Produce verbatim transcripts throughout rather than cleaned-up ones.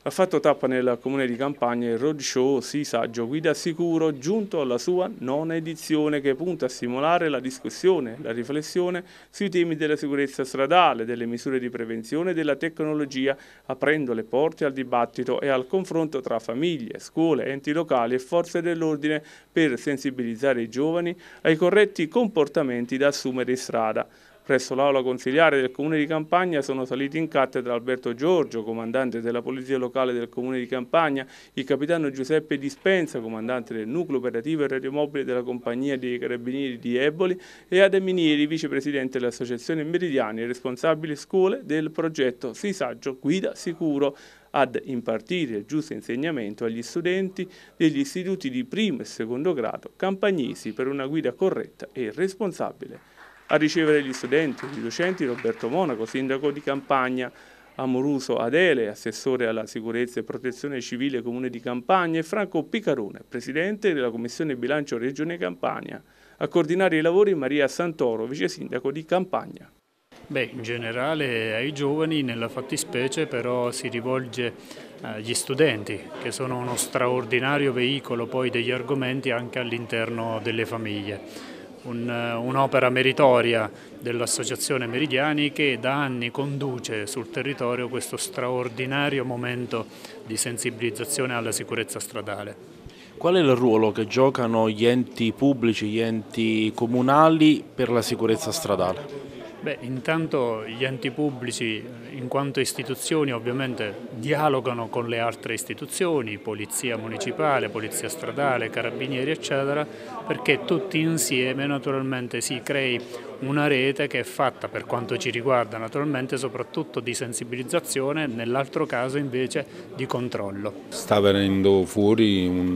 Ha fatto tappa nel comune di Campagna il roadshow Sii Saggio Guida Sicuro, giunto alla sua nona edizione, che punta a stimolare la discussione, la riflessione sui temi della sicurezza stradale, delle misure di prevenzione e della tecnologia, aprendo le porte al dibattito e al confronto tra famiglie, scuole, enti locali e forze dell'ordine per sensibilizzare i giovani ai corretti comportamenti da assumere in strada. Presso l'aula consiliare del Comune di Campagna sono saliti in cattedra Alberto Giorgio, comandante della Polizia Locale del Comune di Campagna, il capitano Giuseppe Dispensa, comandante del Nucleo Operativo e Radiomobile della Compagnia dei Carabinieri di Eboli, e Ade Minieri, vicepresidente dell'Associazione Meridiani e responsabile scuole del progetto Sii Saggio Guida Sicuro, ad impartire il giusto insegnamento agli studenti degli istituti di primo e secondo grado campagnesi per una guida corretta e responsabile. A ricevere gli studenti e i docenti Roberto Monaco, sindaco di Campagna, Amoruso Adele, assessore alla sicurezza e protezione civile Comune di Campagna, e Franco Picarone, presidente della Commissione Bilancio Regione Campania. A coordinare i lavori Maria Santoro, vice sindaco di Campagna. Beh, in generale ai giovani, nella fattispecie però si rivolge agli studenti, che sono uno straordinario veicolo poi degli argomenti anche all'interno delle famiglie. Un'opera meritoria dell'Associazione Meridiani, che da anni conduce sul territorio questo straordinario momento di sensibilizzazione alla sicurezza stradale. Qual è il ruolo che giocano gli enti pubblici, gli enti comunali per la sicurezza stradale? Beh, intanto gli enti pubblici in quanto istituzioni ovviamente dialogano con le altre istituzioni, polizia municipale, polizia stradale, carabinieri eccetera, perché tutti insieme naturalmente si crei una rete che è fatta, per quanto ci riguarda naturalmente, soprattutto di sensibilizzazione, nell'altro caso invece di controllo. Sta venendo fuori un,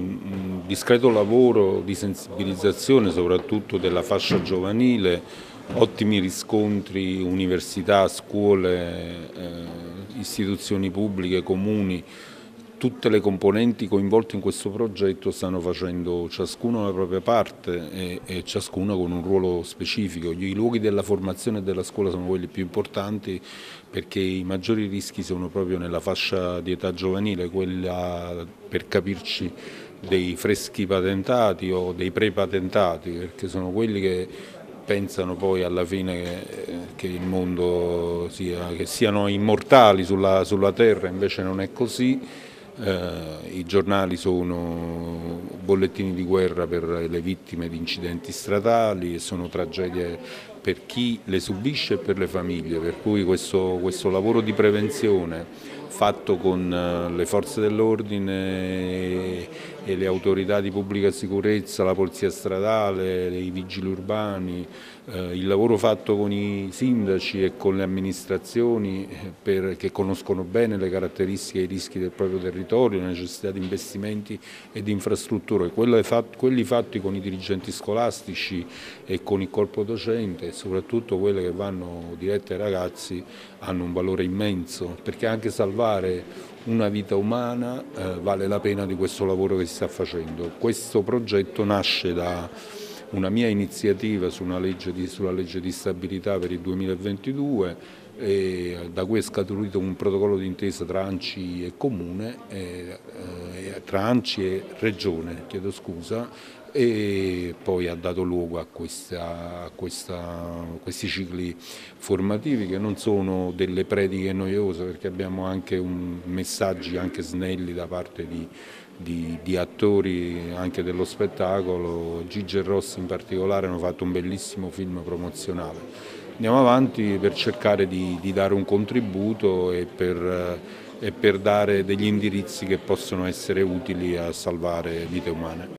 un discreto lavoro di sensibilizzazione soprattutto della fascia giovanile, ottimi riscontri, università, scuole, eh, istituzioni pubbliche, comuni. Tutte le componenti coinvolte in questo progetto stanno facendo ciascuno la propria parte e, e ciascuno con un ruolo specifico. I luoghi della formazione e della scuola sono quelli più importanti, perché i maggiori rischi sono proprio nella fascia di età giovanile, quella, per capirci, dei freschi patentati o dei prepatentati, perché sono quelli che pensano poi alla fine che, che il mondo sia, che siano immortali sulla, sulla terra, invece non è così. Eh, I giornali sono bollettini di guerra per le vittime di incidenti stradali e sono tragedie per chi le subisce e per le famiglie, per cui questo, questo lavoro di prevenzione fatto con le forze dell'ordine e le autorità di pubblica sicurezza, la polizia stradale, i vigili urbani, eh, il lavoro fatto con i sindaci e con le amministrazioni per, che conoscono bene le caratteristiche e i rischi del proprio territorio, la necessità di investimenti e di infrastrutture, quelli fatti con i dirigenti scolastici e con il corpo docente e soprattutto quelle che vanno dirette ai ragazzi hanno un valore immenso, perché anche salvare una vita umana eh, vale la pena di questo lavoro che si sta facendo. Questo progetto nasce da una mia iniziativa su una legge di, sulla legge di stabilità per il duemilaventidue, e da cui è scaturito un protocollo d'intesa tra A N C I e Comune, eh, eh, tra A N C I e Regione, chiedo scusa, e poi ha dato luogo a, questa, a questa, questi cicli formativi che non sono delle prediche noiose, perché abbiamo anche un, messaggi anche snelli da parte di, di, di attori anche dello spettacolo. Gigi e Rossi in particolare hanno fatto un bellissimo film promozionale. Andiamo avanti per cercare di, di dare un contributo e per, e per dare degli indirizzi che possono essere utili a salvare vite umane.